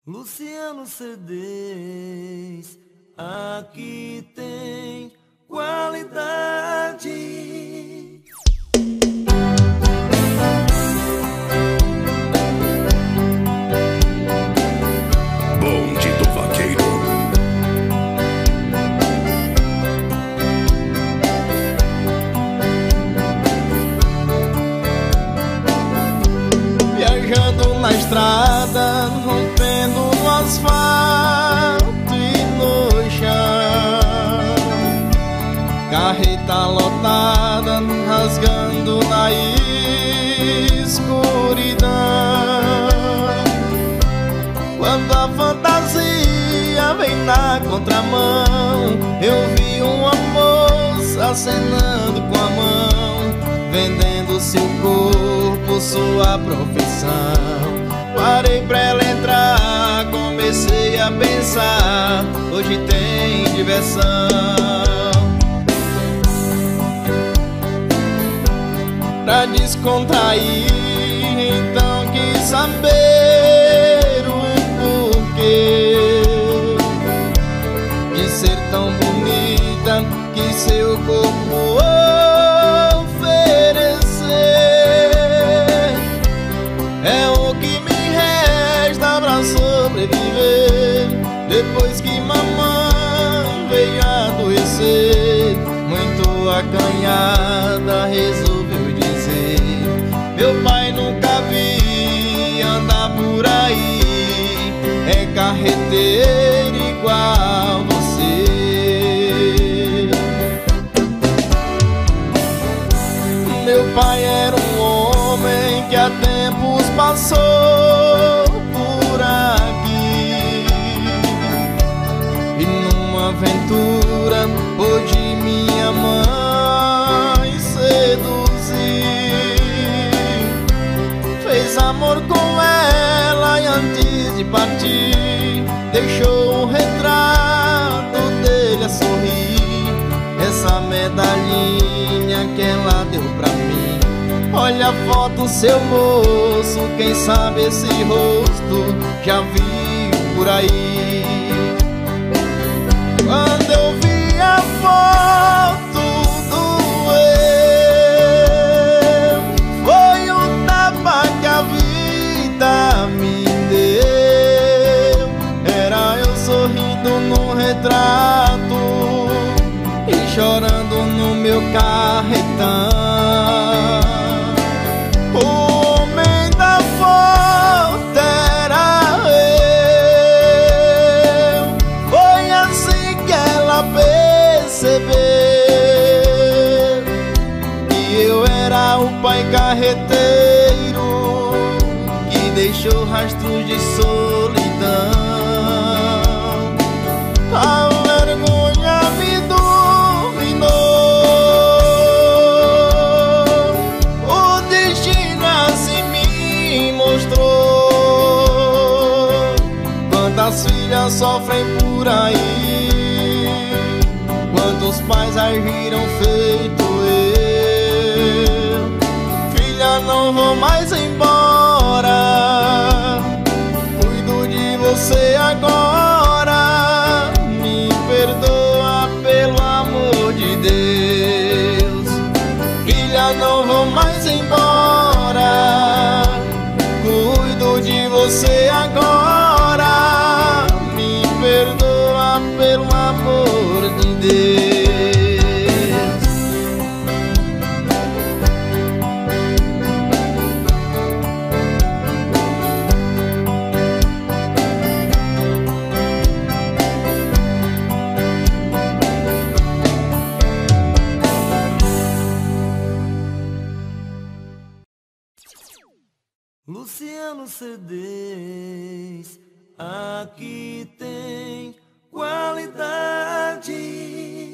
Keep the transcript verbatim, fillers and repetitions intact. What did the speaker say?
Luciano C Ds, aqui tem qualidade. Bonde do Vaqueiro. Viajando na estrada, rompendo no asfalto e no chão, carreta lotada, rasgando na escuridão. Quando a fantasia vem na contramão, eu vi uma moça acenando com a mão, vendendo seu corpo, sua profissão. Parei pra ela entrar, comecei a pensar, hoje tem diversão. Pra descontrair, então quis saber o porquê de ser tão bonita, que seu corpo é o que me resta pra sobreviver. Depois que mamãe veio adoecer, muito acanhada, resolveu dizer: meu pai nunca vi andar por aí, é carreteiro igual você. Meu pai era um homem que há tempos passou por aqui, e numa aventura pôde minha mãe seduzir. Fez amor com ela e antes de partir deixou um retrato dele a sorrir. Essa medalhinha que ela deu pra mim, olha a foto, seu moço, quem sabe esse rosto já viu por aí. Quando eu vi a foto do eu, foi um tapa que a vida me deu. Era eu sorrindo no retrato e chorando no meu carretão. O homem da foto era eu. Foi assim que ela percebeu que eu era o pai carreteiro que deixou rastros de solidão. A vergonha me dominou, o destino assim me mostrou. Quantas filhas sofrem por aí, quantos pais agiram feito eu. Filha, não vou mais embora, cuido de você agora. Me perdoa pelo amor de Deus. Filha, não vou mais embora, cuido de você agora. Me perdoa pelo amor de Deus. Luciano C Ds, aqui tem qualidade.